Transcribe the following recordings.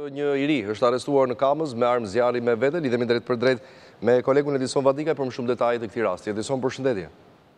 Një i ri është arrestuar në Kamës me armë zjarri me vete. Lidhemi drejt për drejt me kolegun Edison Vadika për më shumë detaje të këtij rasti. Edison, përshëndetje.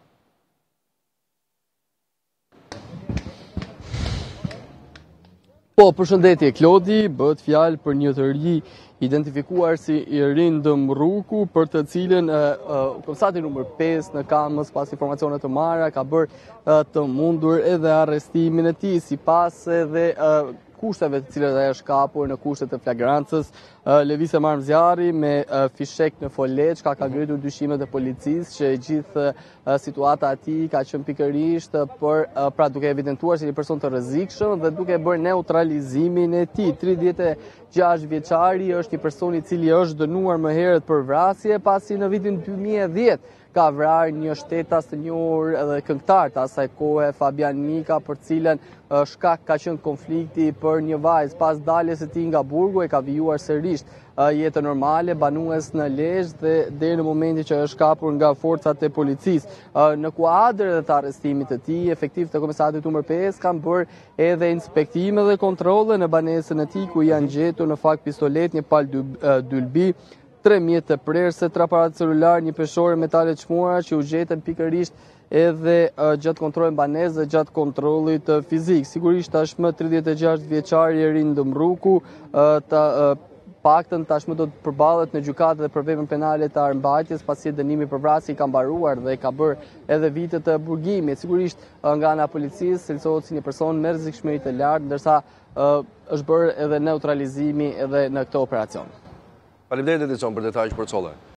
Po, përshëndetje, Klodi, bëhet fjalë për një të ri identifikuar si Irindëm Rruku, për të cilën komisati numër 5 në Kamës, pas informacione të marra, ka bërë të mundur edhe arrestimin e tij, sipas edhe kushteve të cilat ajo është kapur në kushtet e flagrancës, lëvizje me armë zjarri me fishek në Foleç, ka ngritur dyshimet e policisë që gjithë situata e tij ka qenë pikërisht pra duke evidentuar si një person të rrezikshëm dhe duke bërë neutralizimin e tij. 36 vjeçari është një person i cili është dënuar më herët për vrasje, pasi në vitin 2010 ka vrarë një shtetas të njohur edhe këngëtar të asaj kohe, Fabian Mika, për cilën shkak ka qenë konflikti për një vajzë. Pas daljes së tij nga burgu e ka vijuar sërish jetë normale, banues në Lezhë dhe deri në momentin që është kapur nga forcat e policisë. Në kuadër të arrestimit të tij, efektivët e komisariatit numër 5 kanë bërë edhe inspektime dhe kontrolle në banesën e tij, ku janë gjetur në fakt pistolet, një palë dylbi, 3 mjetë të prerëse, 3 aparatë celular, një peshore metale çmuara që u gjetën pikërisht edhe gjatë kontrollit banesë dhe gjatë kontrollit fizik. Sigurisht tashmë 36 vjeçari Irindëm Rruku paktën tashmë do të përballet në gjykatë dhe për veprën penale të armbajtjes, pasi dënimi për vrasje i ka mbaruar dhe ka bërë edhe vite të burgimit. Sigurisht nga ana e policisë cilësohet si një person me rrezikshmëri të lartë, ndërsa është bërë edhe neutralizimi edhe në këtë operacion. Faleminderit Edison për detajët që përcolle.